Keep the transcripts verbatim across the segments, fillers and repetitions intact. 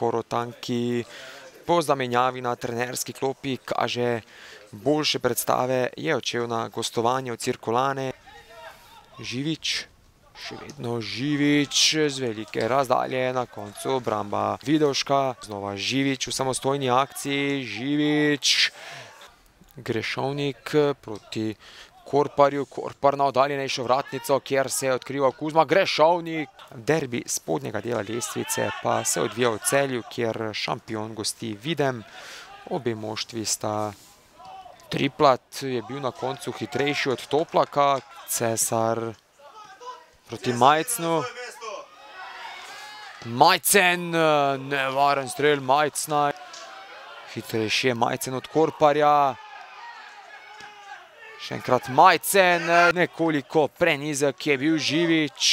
Korotan, ki po zamenjavi na trenerski klopi kaže boljše predstave, je odšel na gostovanje v Cirkulane. Živič, še vedno Živič z velike razdalje, na koncu obramba Vidovška. Znova Živič v samostojni akciji, Živič, Grešovnik proti Korparju, Korpar na oddaljenejšo vratnico, kjer se je odkrival Kuzma, Grešovnik. Derbi spodnjega dela lestvice pa se odvija v Celju, kjer šampion gosti Videm. Obe moštvi sta. Triplat je bil na koncu hitrejši od Toplaka, Cesar proti Majcnu. Majcen, nevaren strel Majcna. Hitrejši je Majcen od Korparja. Še enkrat Majcen, nekoliko prenizek je bil Živič.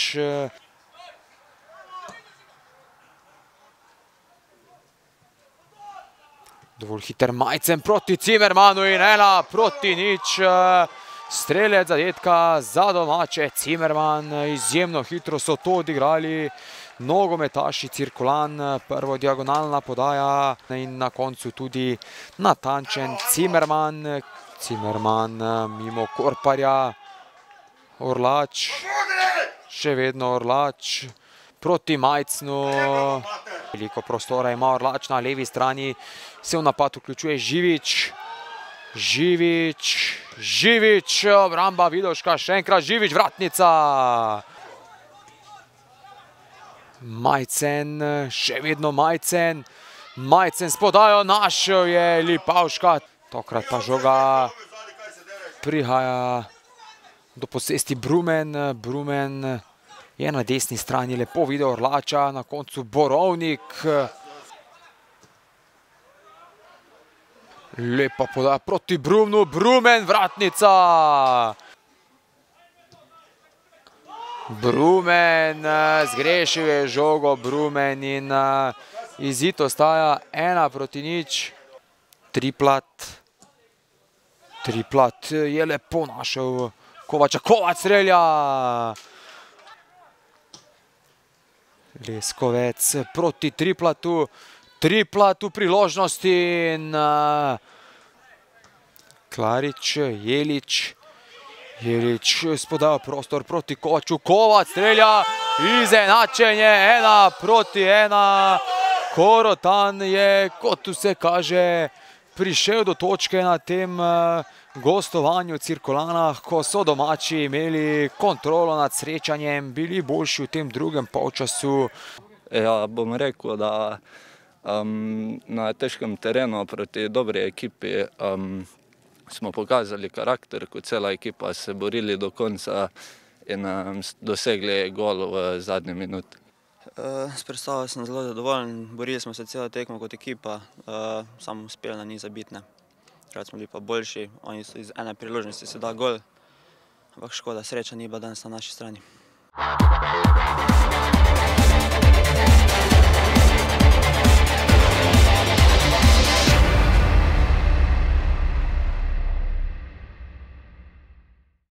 Dovolj hiter Majcen proti Cimermanu in ena proti nič. Strelec zadetka za domače. Cimerman, izjemno hitro so to odigrali nogometaši Cirkulan. Prvo diagonalna podaja in na koncu tudi natančen Cimerman. Cimerman mimo Korparja. Orlač, še vedno Orlač proti Majcnu. Veliko prostora ima Orlač na levi strani, se v napad vključuje Živič. Živič, Živič, obramba Vidovška, še enkrat Živič, vratnica. Majcen, še vedno Majcen. Majcen s podajo, našel je Lipavška. Tokrat pa žoga prihaja do posesti Brumen. Brumen je na desni strani lepo videl Orlača, na koncu Borovnik. Lepa podaja proti Brumnu, Brumen, vratnica. Brumen, zgrešil je žogo Brumen in izid ostaja ena proti nič. Triplat. Triplat je lepo našel Kovača. Kovač strelja. Leskovec proti Triplatu. Triplat v priložnosti in Klarič, Jelič. Jelič spodal prostor proti Kovaču. Kovač strelja. Izenačenje ena proti ena. Korotan je, kot vse kaže, prišel do točke na tem gostovanju v Cirkulanah, ko so domači imeli kontrolo nad srečanjem, bili boljši v tem drugem polčasu. Ja, bom rekel, da um, na težkem terenu proti dobri ekipi um, smo pokazali karakter, kot cela ekipa se borili do konca in um, dosegli gol v zadnji minuti. S predstavo sem zelo zadovoljen, borili smo se celo tekmo kot ekipa, samo uspeli na njih zabiti. Takrat smo bili pa boljši, oni so iz ene priložnosti se da gol, ampak škoda, sreča ni bila danes na naši strani.